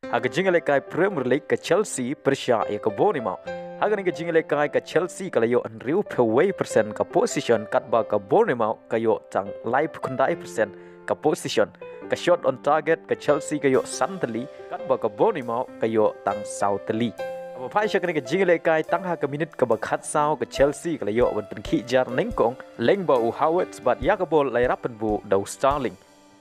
Haka Jingialehkai Premier League ke Chelsea Persya ya ke Bournemouth. Haka ni ke Jingialehkai ke Chelsea kalau yo riu peway persen ke position kat ba ke Bournemouth kayo tang live kundai persen ke position ke shot on target ke Chelsea kayo santeli kat ba ke Bournemouth kayo tang southly. Apa pai syakani ke Jingialehkai tang ha ke minit ke bakhat sau ke Chelsea kalau yo ban penki jar nengkong leng ba u Howard bat ya ke bol lai rapen bu dau Starling.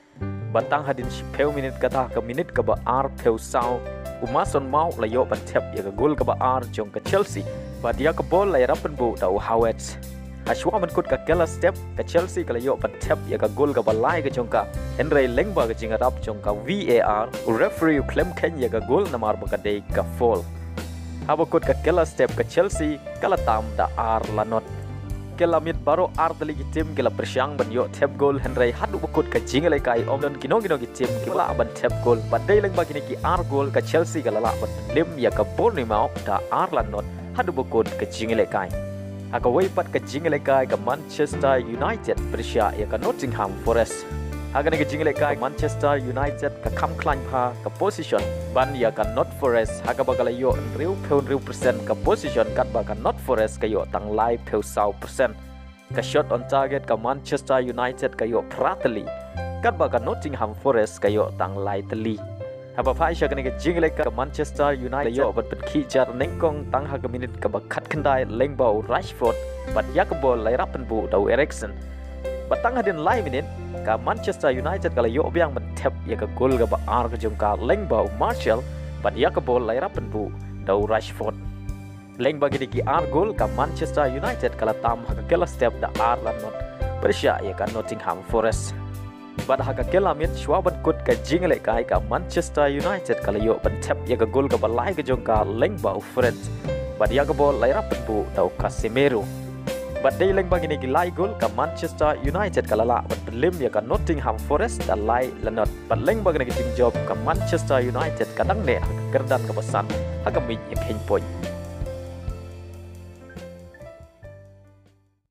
Batang hadin peu minit kata ke minit ke ba ar peu sau umason mau layo ban tep ya ke gol ke ba ar jong ke Chelsea bat ya ke bol lai rapen bu dau Howard. Shwa man kut ka kela step ke Chelsea ke layo ban tep ya ke gol ke ba lai ke jong ka Henry lengba ke jingarap jong ka VAR referee claim ken ya ke gol namar ba ka dei ka fall. Haba kut ka kela step ke Chelsea kala tam da ar lanot kela mit baro ar dali tim kela persyang ban yo tap goal Henry hadu bekut ke Jingialehkai om don kino ki tim kela ban tap goal badai leng bagi ki ar goal ke Chelsea kala la ban lim ya ke Bournemouth da ar lanot hadu bekut ke Jingialehkai. Haka way pat ke Jingialehkai ke Manchester United persya ya ke Nottingham Forest. Haka ni ke Jingialehkai Manchester United ke kam klan ha ke position ban ya ke Not Forest haka bagala yo riu persen ke position kat baga Not Forest ke yo tang lai peu sau persen ke shot on target ke Manchester United ke yo prateli kat baga Nottingham Forest ke yo tang lai teli. Haba pai syakani ke Jingialehkai ke Manchester United yo bat ki jar nengkong tang ha ke minit ke bakat kendai leng bau Rashford bat ya ke bol lai rapen bu dau Eriksen. Batang hadin lai minit ka Manchester United kalau yo biang mentep ya ke gol ke ba ar ke jong ka leng bau Martial bat ya ke bol lai rapen bu dau Rashford. Leng bagi di ki ar gol ka Manchester United kalau tam ha ke kela step da ar lanot persya ya ka Nottingham Forest. Bat ha ke kela mit Shwa ban kut ke Jingialehkai ka Manchester United kalau yo mentep ya ke gol ke ba lai ke jong ka leng bau Fred bat ya ke bol lai rapen bu dau Casemiro. Bat day leng bagi negi lai gol ke Manchester United kalala bat belim ya ke Nottingham Forest dan lai lenot bat leng bagi negi ting job ke Manchester United kadang ne gerdan ke pesan haka mi ya point.